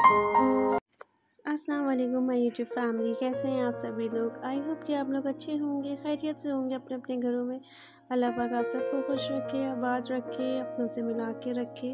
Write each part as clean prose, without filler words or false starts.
अस्सलाम वालेकुम my YouTube family, कैसे हैं आप सभी लोग। आई होप कि आप लोग अच्छे होंगे, खैरियत से होंगे अपने अपने घरों में। अल्लाह पाक आप सबको खुश रखे, आबाद रखे, अपनों से मिला के रखे।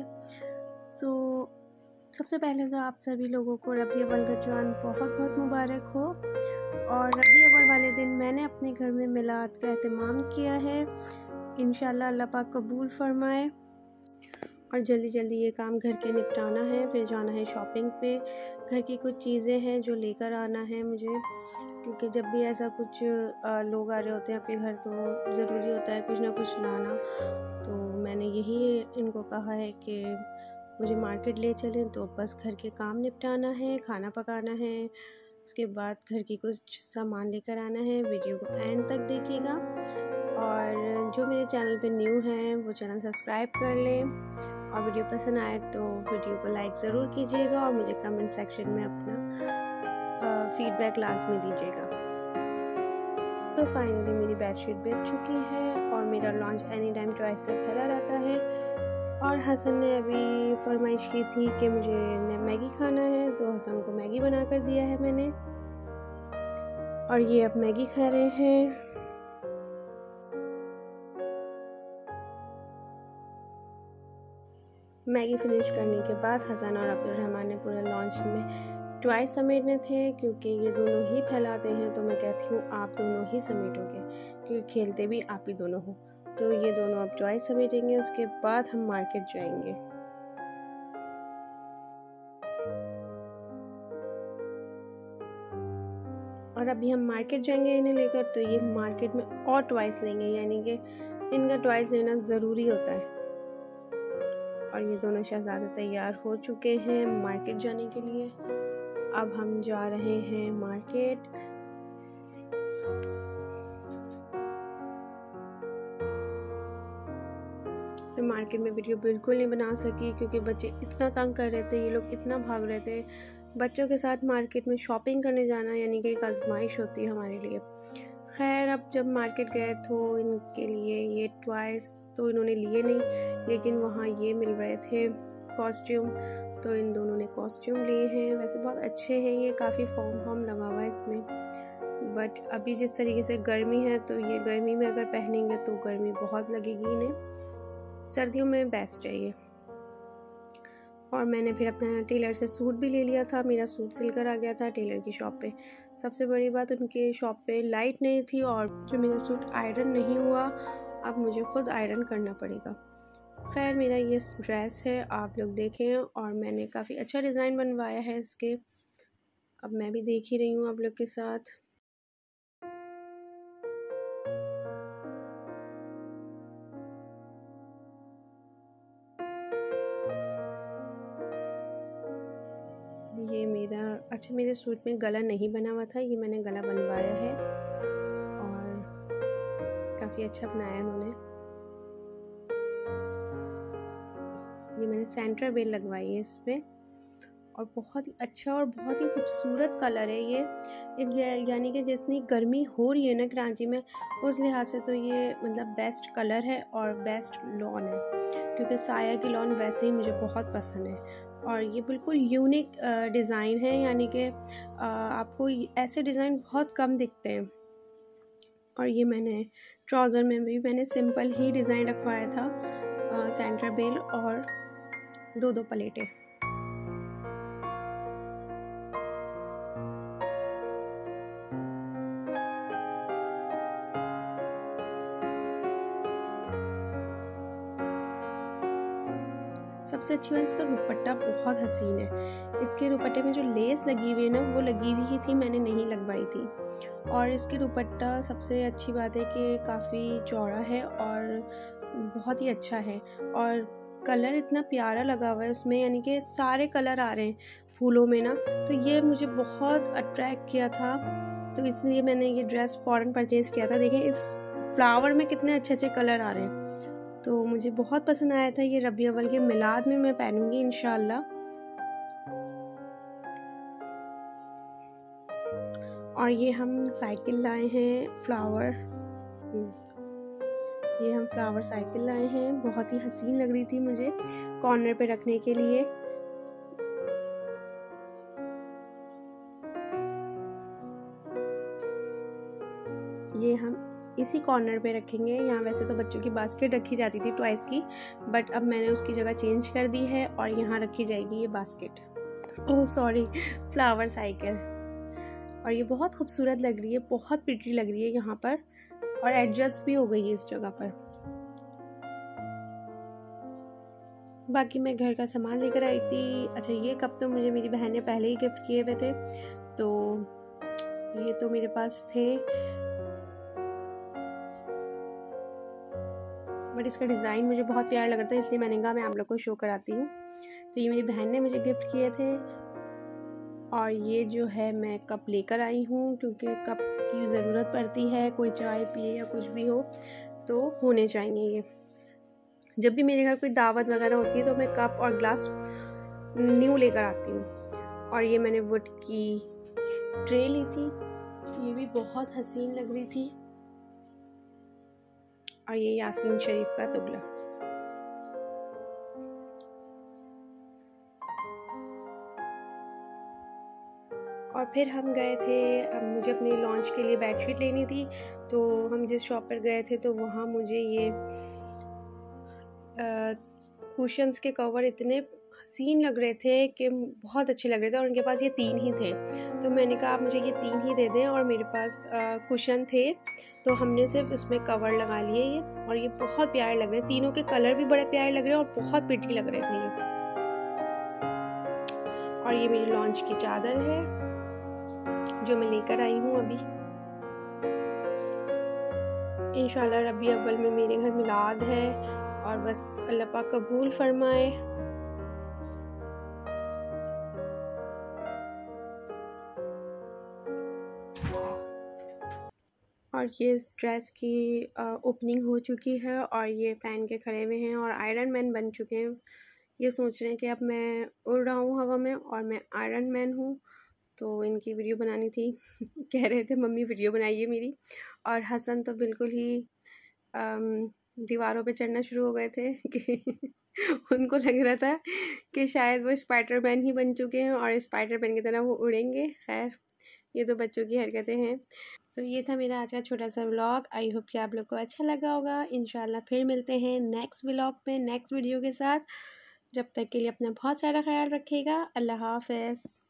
सबसे पहले तो आप सभी लोगों को रबी अव्वल का चाँद बहुत बहुत मुबारक हो। और रबी अव्वल वाले दिन मैंने अपने घर में मिलाद का एहतमाम किया है। इंशाल्लाह अल्लाह पाक कबूल फरमाए। और जल्दी जल्दी ये काम घर के निपटाना है, फिर जाना है शॉपिंग पे। घर की कुछ चीज़ें हैं जो लेकर आना है मुझे, क्योंकि जब भी ऐसा कुछ लोग आ रहे होते हैं आपके घर तो ज़रूरी होता है कुछ ना कुछ लाना। तो मैंने यही इनको कहा है कि मुझे मार्केट ले चलें, तो बस घर के काम निपटाना है, खाना पकाना है, उसके बाद घर की कुछ सामान लेकर आना है। वीडियो को एंड तक देखिएगा। और जो मेरे चैनल पे न्यू हैं वो चैनल सब्सक्राइब कर लें, और वीडियो पसंद आए तो वीडियो को लाइक ज़रूर कीजिएगा, और मुझे कमेंट सेक्शन में अपना फीडबैक लाजमी दीजिएगा। सो फाइनली मेरी बेडशीट बिक चुकी है और मेरा लॉन्च एनी टाइम ट्वाइस से फैला रहता है। और हसन ने अभी फरमाइश की थी कि मुझे मैगी खाना है, तो हसन को मैगी बना कर दिया है मैंने, और ये अब मैगी खा रहे हैं। मैगी फिनिश करने के बाद हसन और अब्दुल रहमान ने पूरे लॉन्च में ट्वाइस समेटने थे, क्योंकि ये दोनों ही फैलाते हैं। तो मैं कहती हूँ आप दोनों ही समेटोगे, क्योंकि खेलते भी आप ही दोनों हो। तो ये दोनों अब ट्वाइस समेटेंगे, उसके बाद हम मार्केट जाएंगे। और अभी हम मार्केट जाएंगे इन्हें लेकर, तो ये मार्केट में और ट्वाइस लेंगे, यानी कि इनका ट्वाइस लेना ज़रूरी होता है। और ये दोनों शहजादे तैयार हो चुके हैं मार्केट जाने के लिए। अब हम जा रहे हैं मार्केट। मैं मार्केट में वीडियो बिल्कुल नहीं बना सकी, क्योंकि बच्चे इतना तंग कर रहे थे, ये लोग इतना भाग रहे थे। बच्चों के साथ मार्केट में शॉपिंग करने जाना यानी कि एक आजमाइश होती है हमारे लिए। खैर, अब जब मार्केट गए तो इनके लिए ये ट्वाइस तो इन्होंने लिए नहीं, लेकिन वहाँ ये मिल रहे थे कॉस्ट्यूम, तो इन दोनों ने कॉस्ट्यूम लिए हैं। वैसे बहुत अच्छे हैं, ये काफ़ी फॉर्म लगा हुआ है इसमें, बट अभी जिस तरीके से गर्मी है तो ये गर्मी में अगर पहनेंगे तो गर्मी बहुत लगेगी इन्हें। सर्दियों में बेस्ट है ये। और मैंने फिर अपना टेलर से सूट भी ले लिया था, मेरा सूट सिलकर आ गया था टेलर की शॉप पे। सबसे बड़ी बात, उनके शॉप पे लाइट नहीं थी, और जो मेरा सूट आयरन नहीं हुआ, अब मुझे खुद आयरन करना पड़ेगा। खैर, मेरा ये ड्रेस है, आप लोग देखें, और मैंने काफ़ी अच्छा डिज़ाइन बनवाया है इसके। अब मैं भी देख ही रही हूँ आप लोग के साथ। ये मेरे सूट में गला नहीं बना हुआ था, ये मैंने गला बनवाया है, और काफ़ी अच्छा बनाया इन्होंने। ये मैंने सेंटर बेल लगवाई है इस पर, और बहुत ही अच्छा और बहुत ही खूबसूरत कलर है ये। यानी कि जितनी गर्मी हो रही है ना कराची में, उस लिहाज से तो ये मतलब बेस्ट कलर है और बेस्ट लॉन है, क्योंकि साया की लॉन वैसे ही मुझे बहुत पसंद है। और ये बिल्कुल यूनिक डिज़ाइन है, यानी कि आपको ऐसे डिज़ाइन बहुत कम दिखते हैं। और ये मैंने ट्राउज़र में भी मैंने सिंपल ही डिज़ाइन रखवाया था, सेंटर बेल और दो प्लेटें। सबसे अच्छी बात, इसका दुपट्टा बहुत हसीन है। इसके दुपट्टे में जो लेस लगी हुई है ना, वो लगी हुई ही थी, मैंने नहीं लगवाई थी। और इसके दुपट्टा सबसे अच्छी बात है कि काफ़ी चौड़ा है और बहुत ही अच्छा है, और कलर इतना प्यारा लगा हुआ है उसमें, यानी कि सारे कलर आ रहे हैं फूलों में ना, तो ये मुझे बहुत अट्रैक्ट किया था, तो इसलिए मैंने ये ड्रेस फ़ौरन परचेज़ किया था। देखिए इस फ्लावर में कितने अच्छे अच्छे कलर आ रहे हैं, तो मुझे बहुत पसंद आया था। ये रबी अव्वल के मिलाद में मैं पहनूंगी इंशाल्लाह। और ये हम साइकिल लाए हैं फ्लावर, ये हम फ्लावर साइकिल लाए हैं, बहुत ही हसीन लग रही थी मुझे कॉर्नर पे रखने के लिए। ये हम इसी कॉर्नर पे रखेंगे। यहाँ वैसे तो बच्चों की बास्केट रखी जाती थी टॉयज़ की, बट अब मैंने उसकी जगह चेंज कर दी है और यहाँ रखी जाएगी ये basket, oh sorry, flower cycle. और ये बहुत खूबसूरत लग रही है, बहुत प्रिटी लग रही है यहाँ पर, और एडजस्ट भी हो गई है इस जगह पर। बाकी मैं घर का सामान लेकर आई थी। अच्छा, ये कप तो मुझे मेरी बहन ने पहले ही गिफ्ट किए हुए थे, तो ये तो मेरे पास थे, बट इसका डिज़ाइन मुझे बहुत प्यारा लग रहा था, इसलिए मैंने कहा मैं आप लोग को शो कराती हूँ। तो ये मेरी बहन ने मुझे गिफ्ट किए थे। और ये जो है मैं कप लेकर आई हूँ, क्योंकि कप की ज़रूरत पड़ती है, कोई चाय पिए या कुछ भी हो तो होने चाहिए ये। जब भी मेरे घर कोई दावत वगैरह होती है तो मैं कप और ग्लास न्यू लेकर आती हूँ। और ये मैंने वुड की ट्रे ली थी, ये भी बहुत हसीन लग रही थी। और ये यासीन शरीफ का तुगला। और फिर हम गए थे, अब मुझे अपने लॉन्च के लिए बेडशीट लेनी थी, तो हम जिस शॉप पर गए थे तो वहाँ मुझे ये कुशन्स के कवर इतने हसीन लग रहे थे कि बहुत अच्छे लग रहे थे, और उनके पास ये 3 ही थे। तो मैंने कहा आप मुझे ये 3 ही दे दें, और मेरे पास कुशन थे, तो हमने सिर्फ इसमें कवर लगा लिए ये, और ये बहुत प्यारे लग रहे हैं। तीनों के कलर भी बड़े प्यारे लग रहे हैं और बहुत प्रिटी लग रहे थे ये। और ये मेरी लॉन्च की चादर है जो मैं लेकर आई हूँ अभी। इंशाल्लाह रबी अव्वल में मेरे घर मिलाद है, और बस अल्लाह पाक कबूल फरमाए। और ये इस ड्रेस की ओपनिंग हो चुकी है, और ये पहन के खड़े हुए हैं और आयरन मैन बन चुके हैं। ये सोच रहे हैं कि अब मैं उड़ रहा हूँ हवा में और मैं आयरन मैन हूँ, तो इनकी वीडियो बनानी थी। कह रहे थे मम्मी वीडियो बनाइए मेरी। और हसन तो बिल्कुल ही दीवारों पे चढ़ना शुरू हो गए थे कि उनको लग रहा था कि शायद वो स्पाइडरमैन ही बन चुके हैं और स्पाइडरमैन की तरह वो उड़ेंगे। खैर, ये तो बच्चों की हरकतें हैं। तो ये था मेरा आज का छोटा सा व्लॉग। आई होप कि आप लोग को अच्छा लगा होगा। इंशाल्लाह फिर मिलते हैं नेक्स्ट व्लॉग में, नेक्स्ट वीडियो के साथ। जब तक के लिए अपना बहुत सारा ख्याल रखिएगा। अल्लाह हाफ़िज़।